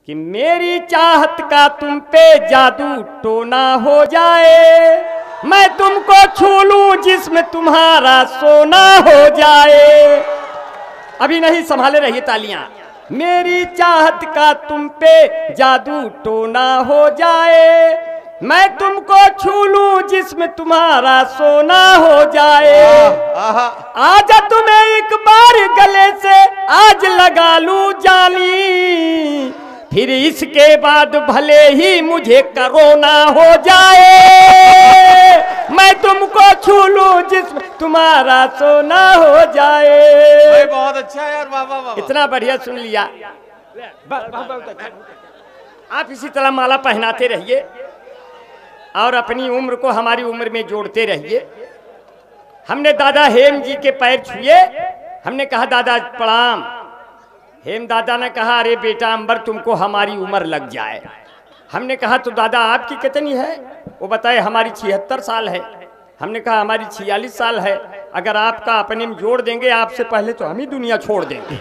कि मेरी चाहत का तुम पे जादू टोना हो जाए, मैं तुमको छू लूं जिसमें तुम्हारा सोना हो जाए। अभी नहीं, संभाले रहिए तालियां। मेरी चाहत का तुम पे जादू टोना हो जाए, मैं तुमको छू लूं जिसमें तुम्हारा सोना हो जाए। आजा तुम्हें एक बार गले से आज लगा लूं जाली, फिर इसके बाद भले ही मुझे कोरोना हो जाए, मैं तुमको छू लूं जिसमें तुम्हारा सोना हो जाए। बहुत अच्छा यार, वाह वाह वाह। इतना बढ़िया सुन लिया। आप इसी तरह माला पहनाते रहिए और अपनी उम्र को हमारी उम्र में जोड़ते रहिए। हमने दादा हेम जी के पैर छुए, हमने कहा दादा प्रणाम। हेम दादा ने कहा अरे बेटा अंबर तुमको हमारी उम्र लग जाए। हमने कहा तो दादा आपकी कितनी है? वो बताए हमारी 76 साल है। हमने कहा हमारी 46 साल है। अगर आपका अपने में जोड़ देंगे आपसे पहले तो हम ही दुनिया छोड़ देंगे।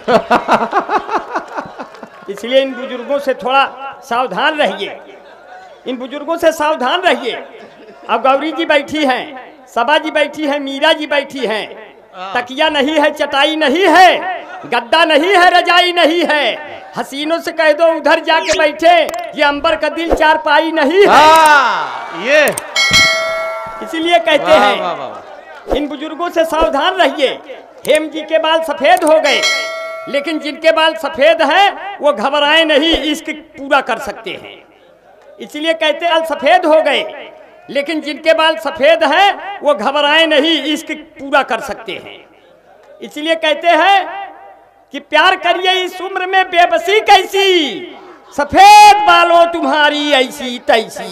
इसलिए इन बुजुर्गों से थोड़ा सावधान रहिए, इन बुजुर्गों से सावधान रहिए। अब गौरी जी बैठी हैं, सबा जी बैठी हैं, मीरा जी बैठी हैं। तकिया नहीं है, चटाई नहीं है, गद्दा नहीं है, रजाई नहीं है। हसीनों से कह दो उधर जाके बैठे, ये अंबर का दिल चारपाई नहीं है। ये इसीलिए कहते हैं इन बुजुर्गों से सावधान रहिए। हेम जी के बाल सफेद हो गए, लेकिन जिनके बाल सफेद हैं वो घबराए नहीं, इश्क पूरा कर सकते हैं। इसलिए कहते हैं सफेद हो गए, लेकिन जिनके बाल सफेद हैं वो घबराए नहीं, इश्क पूरा कर सकते हैं। इसलिए कहते हैं कि प्यार करिए इस उम्र में बेबसी कैसी, सफेद बालों तुम्हारी ऐसी तैसी,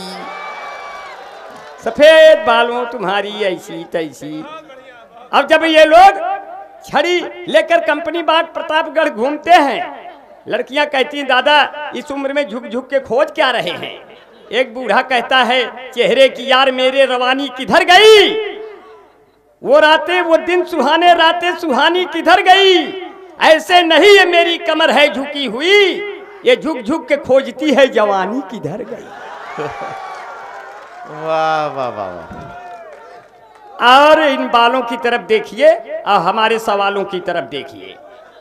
सफेद बालों तुम्हारी ऐसी तैसी। अब जब ये लोग छड़ी लेकर कंपनी बाग प्रतापगढ़ घूमते हैं, लड़कियां कहती हैं दादा इस उम्र में झुक झुक के खोज क्या रहे हैं। एक बूढ़ा कहता है चेहरे की यार मेरे रवानी किधर गई, वो रातें वो दिन सुहाने रातें सुहानी किधर गई। ऐसे नहीं ये मेरी कमर है झुकी हुई, ये झुक झुक के खोजती है जवानी किधर गई। वाह वाह वाह। और इन बालों की तरफ देखिए और हमारे सवालों की तरफ देखिए।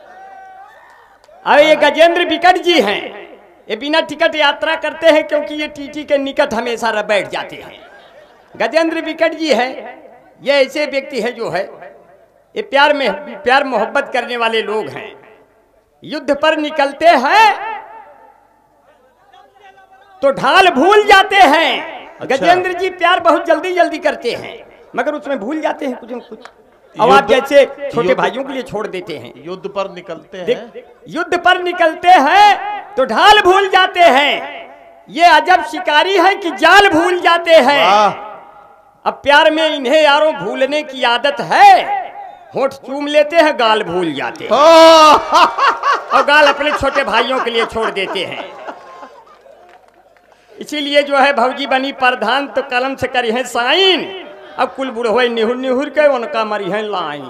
और ये गजेंद्र विकट जी हैं, ये बिना टिकट यात्रा करते हैं क्योंकि ये टीटी के निकट हमेशा बैठ जाते हैं। गजेंद्र विकट जी हैं, ये ऐसे व्यक्ति है जो है ये प्यार मोहब्बत करने वाले लोग हैं। युद्ध पर निकलते हैं तो ढाल भूल जाते हैं। अच्छा। गजेंद्र जी प्यार बहुत जल्दी जल्दी करते हैं मगर उसमें भूल जाते हैं कुछ न कुछ। अब आप जैसे छोटे भाइयों के लिए छोड़ देते हैं। युद्ध पर निकलते हैं, युद्ध पर निकलते हैं तो ढाल भूल जाते हैं। ये अजब शिकारी है कि जाल भूल जाते हैं। अब प्यार में इन्हें यारों भूलने की आदत है। होंठ चूम लेते हैं, गाल भूल जाते हैं और गाल अपने छोटे भाइयों के लिए छोड़ देते हैं। इसीलिए जो है भौजी बनी प्रधान तो कलम से करी है साइन, अब कुल बुढ़ो निहुर निहुर के उनका मरी है लाइन।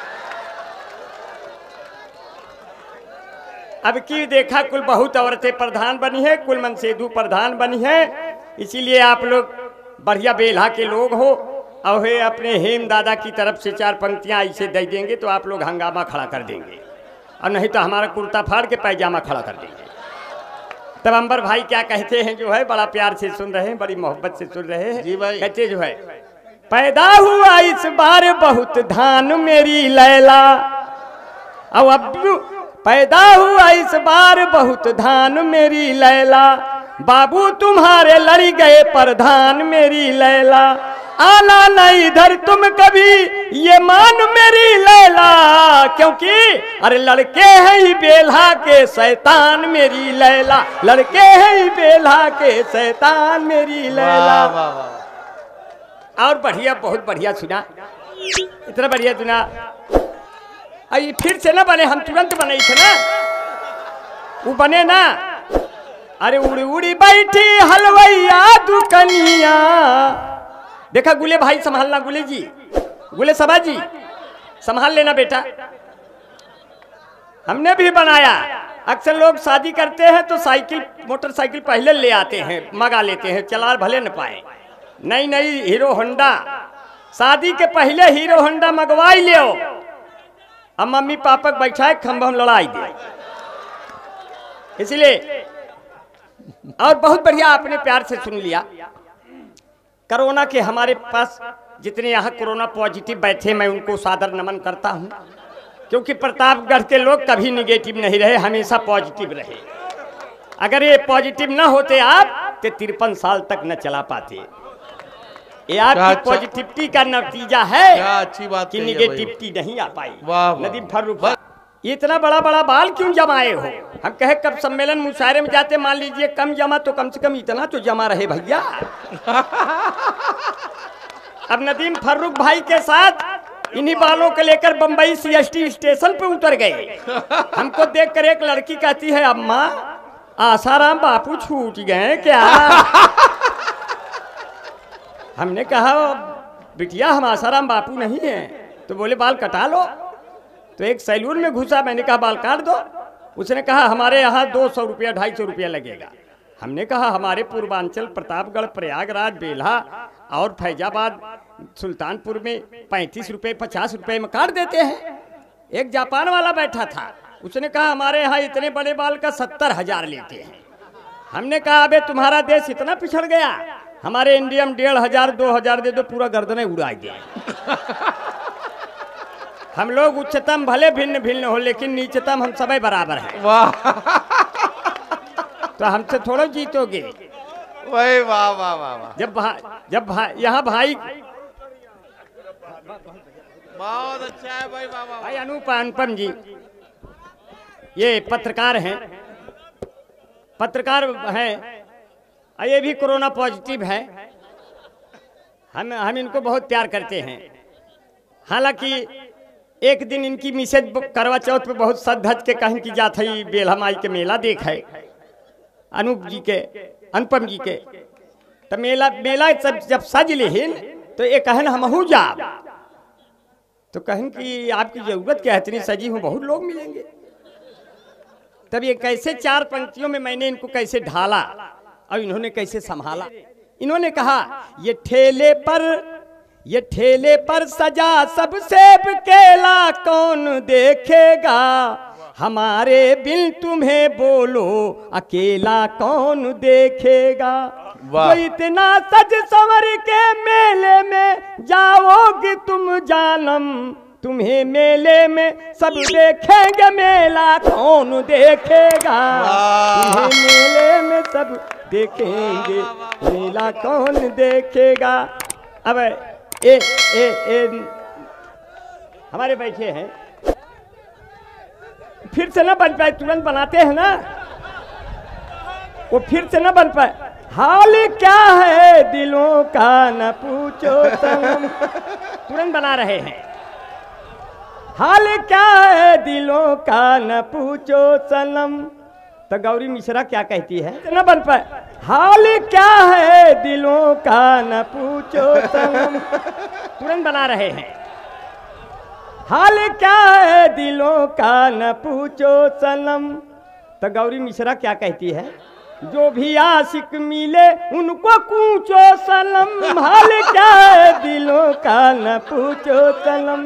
अब की देखा कुल बहुत औरतें प्रधान बनी है, कुल मनसेधु प्रधान बनी है। इसीलिए आप लोग बढ़िया बेल्हा के लोग हो और अपने हेम दादा की तरफ से 4 पंक्तियां ऐसे दे देंगे तो आप लोग हंगामा खड़ा कर देंगे, और नहीं तो हमारा कुर्ता फाड़ के पैजामा खड़ा कर देंगे। तब अंबर भाई क्या कहते हैं जो है बड़ा प्यार से सुन रहे हैं, बड़ी मोहब्बत से सुन रहे हैं। जी भाई। कहते जो है पैदा हुआ इस बार बहुत धान मेरी लैला, अब पैदा हुआ इस बार बहुत धान मेरी लैला, बाबू तुम्हारे लड़ गए प्रधान मेरी लैला, आना नहीं इधर तुम कभी ये मान मेरी लैला, क्योंकि अरे लड़के हैं ही बेल्हा के शैतान मेरी लैला, लड़के हैं ही बेल्हा के शैतान मेरी लैला। वाह वाह। और बढ़िया, बहुत बढ़िया सुना, इतना बढ़िया सुना। अरे फिर से ना बने, हम तुरंत बने थे ना, वो बने ना। अरे उड़ी उड़ी बैठी हलवैया दुकनिया, देखा गुले भाई संभालना, गुले जी, गुले सबा जी संभाल लेना बेटा। हमने भी बनाया अक्सर लोग शादी करते हैं तो साइकिल मोटरसाइकिल पहले ले आते हैं, मंगा लेते हैं, चला भले न पाए। नई नई हीरो होंडा, शादी के पहले हीरो होंडा मंगवाई ले, अब मम्मी पापा बैठाए खंभा हम लड़ाई दे। इसलिए और बहुत बढ़िया आपने प्यार से सुन लिया। कोरोना के हमारे पास जितने यहाँ कोरोना पॉजिटिव बैठे, मैं उनको सादर नमन करता हूँ, क्योंकि प्रतापगढ़ के लोग कभी निगेटिव नहीं रहे, हमेशा पॉजिटिव रहे। अगर ये पॉजिटिव ना होते आप तो 53 साल तक न चला पाते। ये आपकी पॉजिटिविटी का नतीजा है। क्या अच्छी बात कि निगेटिविटी नहीं आ पाई। वाह नदीम फर्रुख, ये इतना बड़ा बड़ा बाल क्यों जमाए हो? हम कहे कब सम्मेलन मुशायरे में जाते, मान लीजिए कम जमा तो कम से कम इतना तो जमा रहे भैया। अब नदीम फर्रुख भाई के साथ इन्हीं बालों को लेकर बंबई CST स्टेशन पे उतर गए। हमको देखकर एक लड़की कहती है, अम्मा आसाराम बापू छूट गए क्या? हमने कहा बिटिया हम आसाराम बापू नहीं हैं। तो बोले बाल कटा लो। तो एक सैलून में घुसा, मैंने कहा बाल काट दो। उसने कहा हमारे यहाँ 200 रुपया 250 रुपया लगेगा। हमने कहा हमारे पूर्वांचल प्रतापगढ़, प्रयागराज, बेल्हा और फैजाबाद, सुल्तानपुर में 35 रुपये 50 रुपये में काट देते हैं। एक जापान वाला बैठा था, उसने कहा हमारे यहाँ इतने बड़े बाल का 70,000 लेते हैं। हमने कहा अबे तुम्हारा देश इतना पिछड़ गया, हमारे इंडिया में 1,500 2,000 दे दो, पूरा गर्दनें उड़ा दिया। हम लोग उच्चतम भले भिन्न भिन्न हो, लेकिन नीचतम हम सभी बराबर हैं। वाह, तो हमसे थोड़ा जीतोगे। वही वाह वाह वाह वाह। जब यहाँ भाई बहुत अच्छा है भाई, वाह वाह। भाई अनुपम जी ये पत्रकार हैं, ये भी कोरोना पॉजिटिव है। हम इनको बहुत प्यार करते हैं। हालांकि एक दिन इनकी मिसेज करवा चौथ पे बहुत सज धज के कहीं की जात है बेल्हा माई के मेला देख है अनुपम जी के। तो मेला सब जब सज लेहिन तो ये कहन हमहू जा। तो कहन कि आपकी जरूरत क्या है, इतनी सजी हूँ, बहुत लोग मिलेंगे। तब ये कैसे 4 पंक्तियों में मैंने इनको कैसे ढाला और इन्होंने कैसे संभाला। इन्होंने कहा ये ठेले पर सजा सब सेब केला कौन देखेगा, हमारे बिन तुम्हें बोलो अकेला कौन देखेगा। तो इतना सज संवर के मेले में जाओगे तुम जानम, तुम्हें मेले में सब देखेंगे, मेला कौन देखेगा। तुम्हें मेले में सब देखेंगे, मेला कौन देखेगा। अब ए हमारे बैठे हैं, फिर से ना बन पाए, तुरंत बनाते हैं ना, वो फिर से ना बन पाए। हाल क्या है दिलों का न पूछो सनम, तुरंत बना रहे हैं। हाल क्या है दिलों का न पूछो सनम। तो गौरी मिश्रा क्या कहती है, न बन पाए। हाल क्या है दिलों का न पूछो सनम, तुरंत बना रहे हैं। हाल क्या है दिलों का न पूछो सनम। तो गौरी मिश्रा क्या कहती है, जो भी आशिक मिले उनको पूछो सनम, हाल क्या है दिलों का न पूछो सनम।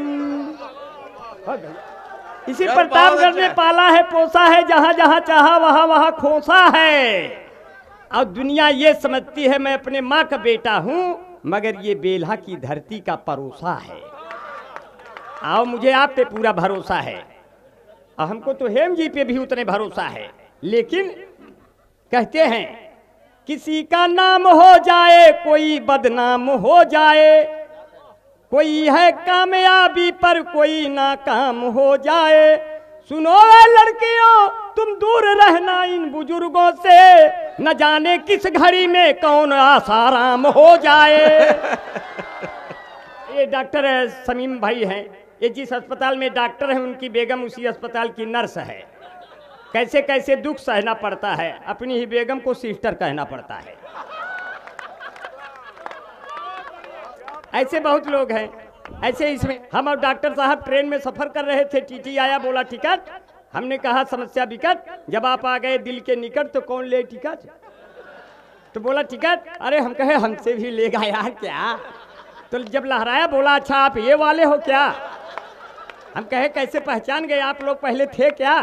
इसी प्रतापगढ़ ने पाला है पोसा है, जहाँ जहाँ चाहा वहाँ वहाँ खोसा है। और दुनिया ये समझती है मैं अपने माँ का बेटा हूँ, मगर ये बेल्हा की धरती का परोसा है। आओ मुझे आप पे पूरा भरोसा है, और हमको तो हेम जी पे भी उतने भरोसा है। लेकिन कहते हैं किसी का नाम हो जाए कोई बदनाम हो जाए, कोई है कामयाबी पर कोई नाकाम हो जाए। सुनो लड़कियों तुम दूर रहना इन बुजुर्गों से, न जाने किस घड़ी में कौन आसाराम हो जाए। ये डॉक्टर समीम भाई हैं, ये जिस अस्पताल में डॉक्टर हैं उनकी बेगम उसी अस्पताल की नर्स है। कैसे कैसे दुख सहना पड़ता है, अपनी ही बेगम को सिस्टर कहना पड़ता है। ऐसे बहुत लोग हैं। ऐसे इसमें हम और डॉक्टर साहब ट्रेन में सफर कर रहे थे, टीटी आया बोला टिकट, हमने कहा समस्या विकट, जब आप आ गए दिल के निकट तो कौन ले टिकट? तो बोला टिकट। अरे हम कहे हमसे भी लेगा यार क्या? तो जब लहराया बोला अच्छा आप ये वाले हो क्या? हम कहे कैसे पहचान गए, आप लोग पहले थे क्या?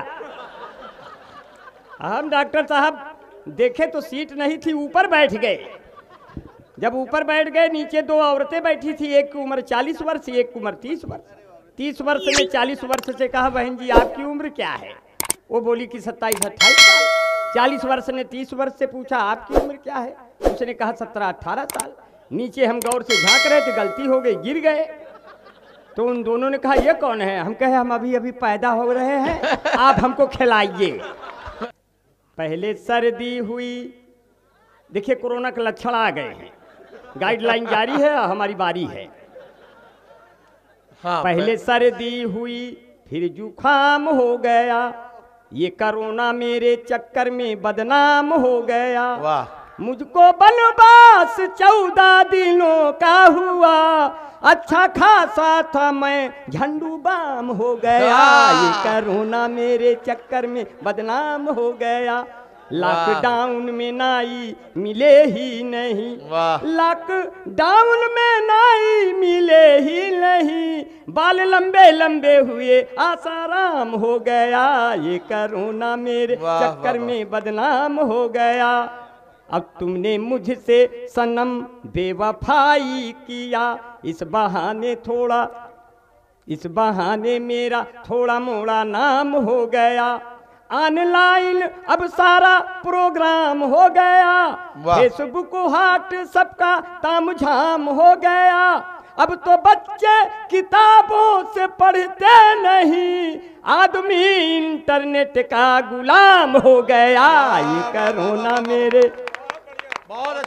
हम डॉक्टर साहब देखे तो सीट नहीं थी, ऊपर बैठ गए। जब ऊपर बैठ गए नीचे दो औरतें बैठी थी, एक की उम्र 40 वर्ष, एक की उम्र 30 वर्ष। 30 वर्ष ने 40 वर्ष से कहा बहन जी आपकी उम्र क्या है? वो बोली कि 27-28 साल। 40 वर्ष ने 30 वर्ष से पूछा आपकी उम्र क्या है? उसने कहा 17-18 साल। नीचे हम गौर से झांक रहे थे, गलती हो गई, गिर गए। तो उन दोनों ने कहा ये कौन है? हम कहे हम अभी अभी पैदा हो रहे हैं, आप हमको खिलाइए। पहले सर्दी हुई, देखिए कोरोना के लक्षण आ गए हैं, गाइडलाइन जारी है, हमारी बारी है। हाँ, पहले सर्दी हुई फिर जुखाम हो गया, ये कोरोना मेरे चक्कर में बदनाम हो गया। वाह। मुझको बनवास 14 दिनों का हुआ, अच्छा खासा था मैं झंडू बाम हो गया, ये कोरोना मेरे चक्कर में बदनाम हो गया। लॉकडाउन में नाई मिले ही नहीं, लॉकडाउन में नाई मिले ही नहीं, बाल लंबे लंबे हुए आसाराम हो गया, ये कोरोना मेरे चक्कर में बदनाम हो गया। अब तुमने मुझसे सनम बेवफाई किया, इस बहाने मेरा थोड़ा मोड़ा नाम हो गया। ऑनलाइन अब सारा प्रोग्राम हो गया, फेसबुक हाट सबका तामझाम हो गया। अब तो बच्चे किताबों से पढ़ते नहीं, आदमी इंटरनेट का गुलाम हो गया, ये कोरोना मेरे। बहुत